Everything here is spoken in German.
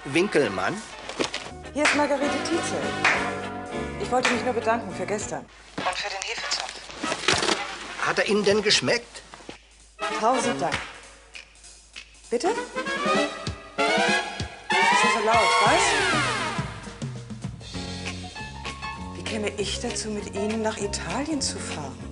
Winkelmann? Hier ist Margarete Tietze. Ich wollte mich nur bedanken für gestern. Und für den Hefezopf. Hat er Ihnen denn geschmeckt? 1000 Dank. Bitte? Ist ja so laut, was? Wie käme ich dazu, mit Ihnen nach Italien zu fahren?